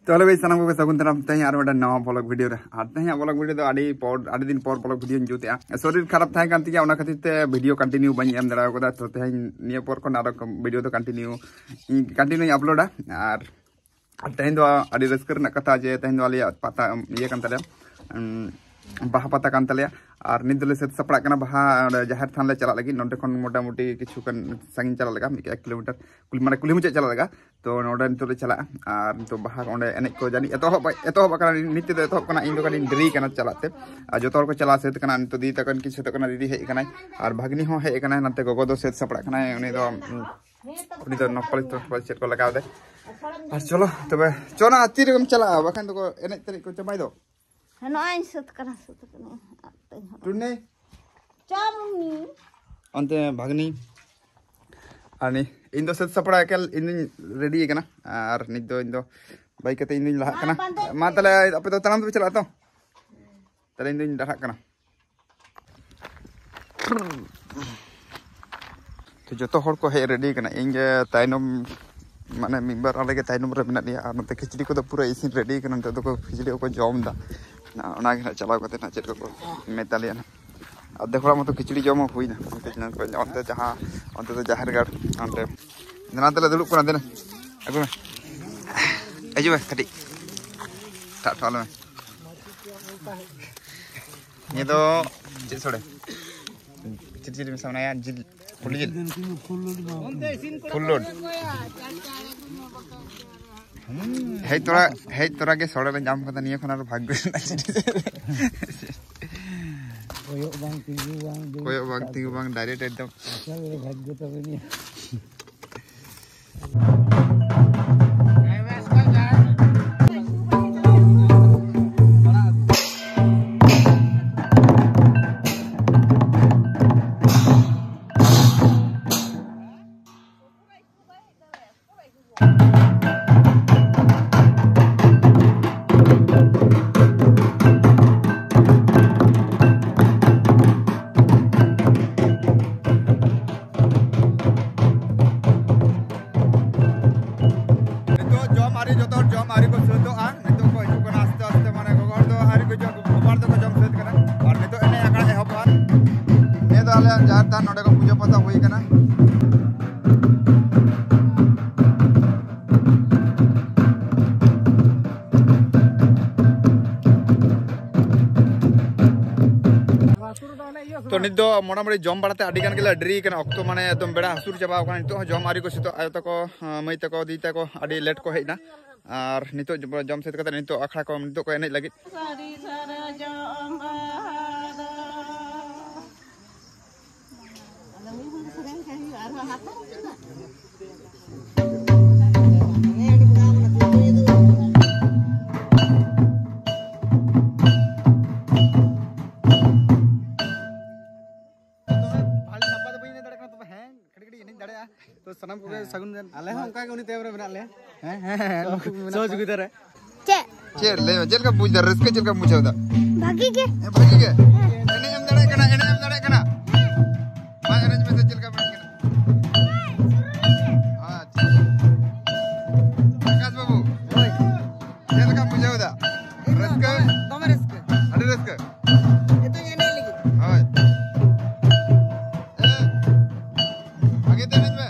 तो hello guys सानाम को सगुन दाराम तेज और मिट्टन नवा ब्लॉग वीडियो रे और तेज ब्लॉग वीडियो आड़ी दिन पर ब्लॉग वीडियो जुते शरीर खराब थाय कान तिया ओना खातिर ते वीडियो कंटिन्यू बनी एम दाड़ा कोदा तो तेज निया पर को आरो वीडियो तो कंटिन्यू अपलोडा और तेज दो आड़ी रस्क रना कथा जे तेज दो आलिया पाता ये कान तले बाहा पाता कान तले और नित दले सेट सपड़ा कना बाहा जाहिर थान ले चला लगी नोडे खन मोटामुटी किछु कन संगिन चला लगा 1 किलोमीटर माने कुली मुचे चला लगा तो नोडे नित ले चला और तो बाहा ओंडे एने को जानी एतो बकरा नित दे एतो कना इन दो कनी ड्री कना चलाते और जो तोर को चला सेट कना नित दी तकन किछु तो कना दीदी हे कना और भागनी हो हे कना नते गोगो दो सेट सपड़ा कना उनी दो नपल सेट को लगा दे और चलो तबे चोना तीर कम चला बखन तो एने तरी को चबाई दो नॉइन सुत कना टुने चामुनी अंते भागनी आनी इन दो सेट सपड़ा एकेल इन रेडी कना और नित दो बाइक कते इन लहा कना मा तले अपे तो तनाम तो चला तो तले इन डहा कना तो जतो हर को हे रेडी कना इन जे ताइनम माने मिंबर आले के ताइनम रे मेना दिया नते खिचड़ी को तो पूरा इसिन रेडी कना तो खिचड़ी को जम दा ना चलाव कते ना चेक को मेतालिया ना अब देखो मत खिचड़ी जम हुई ना अंते जहाँ अंते तो जाहिर गाड़ अंते ना तले दुड़ुब कना देना अगु में अजु में कटी टाल में ये तो चेक सोड़े चिट में सामने यार जिल फुल लोड हे तोरा के सोड़े ले जाम कता निया खना भाग्य कोयो बांग तिगु बांग डायरेक्ट एकदम भाग्य तबे नहीं जाता नोडे को पूजा पता हुई कना तो नित मोटामुटी जम बाड़ाते आडिगान गेला ड्री कना अक्तो माने एकदम बेड़ा हसुर चाबा कना नितो जम आरी को सितो आयो तको मई तको दी तको आडी लेट को हेना और नितो जम सेट कते नितो अखड़ा को नितो को एने लगी तो सनम को सगुन आले हम का उनी तेवरे बना ले हैं सोच गुदर है चे ले जेल का बुझ दर इसके जेल का मुझे भागी के एने हम दड़े कना मा एने में से जेल का बन के हां आकाश बाबू ओए जेल का मुझे उदा रिस्क तमे रिस्क अरे रिस्क ये तो ये नहीं लगी हां आगे देने में